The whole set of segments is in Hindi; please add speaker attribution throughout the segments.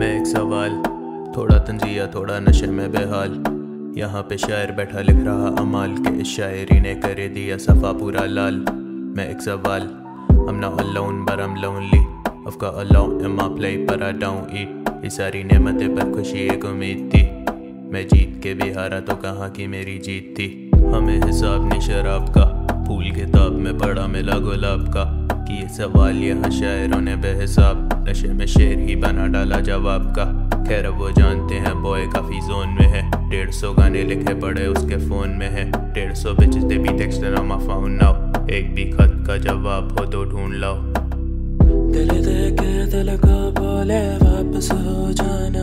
Speaker 1: मैं एक सवाल, थोड़ा तंजिया थोड़ा नशे में बेहाल। यहाँ पे शायर बैठा लिख रहा अमाल के इस शायरी ने करे दिया सफ़ा पूरा लाल। मैं एक सवाल, I'm not alone but I'm lonely, I've got a lot in my plate but I don't eat। ये सारी नेमतें पर खुशी एक उम्मीद थी, मैं जीत के भी हारा तो कहाँ की मेरी जीत थी। हमें हिसाब नहीं शराब का, फूल किताब में पड़ा मिला गुलाब का। कि ये सवाल यहाँ शायरों ने बेहिसाब, नशे में शेर ही बना डाला जवाब का। खैर वो जानते हैं बॉय काफी जोन में है, 150 गाने लिखे पड़े उसके फोन में है। 150 bitches they be texting on my phone now, एक भी खत का जवाब हो तो ढूंढ लाओ।
Speaker 2: दिल दे के दिल को बोले वापस हो जाना,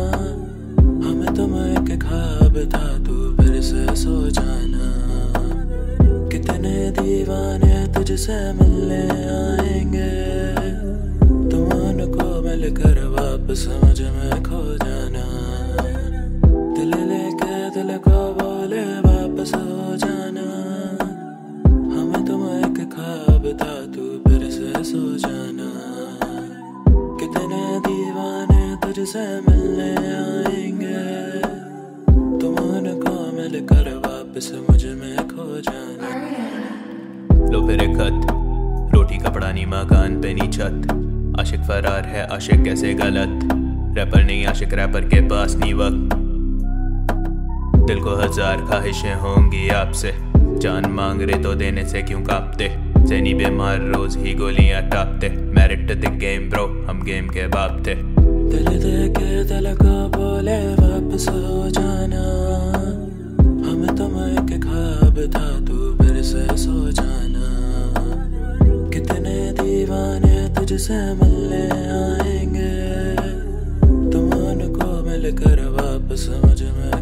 Speaker 2: हमें तुम एक ख्वाब था तू फिर से सो जाना। कितने दीवाने तुझसे मिलने आएंगे, तुम उनको मिलकर वापस समझ में खो जाना। दिल लेके दिल को बोले वापस हो जाना, हमें तुम एक ख्वाब था तू फिर से सो जाना। कितने दीवाने तुझसे मिलने आएंगे, तुम उनको मिलकर वापस मुझ में खो जाना।
Speaker 1: लो फिर एक खत, रोटी कपड़ा नी मकान पे नी छत। आशिक फरार है आशिक कैसे गलत, रैपर नहीं आशिक रैपर के पास नहीं वक्त। दिल को 1000 ख्वाहिशें होंगी आपसे, जान मांग रहे तो देने से क्यों कांपते। ज़हनी बीमार रोज ही गोलियां टापते, married to the game bro हम गेम के बाप थे।
Speaker 2: दिल दे के दिल को बोले वापस हो जाना, हमें तुम एक ख्वाब था तू फिर से सो जाना। कितने दीवाने तुझसे मिलने आएंगे, तुम उनको मिलकर वापस मुझ में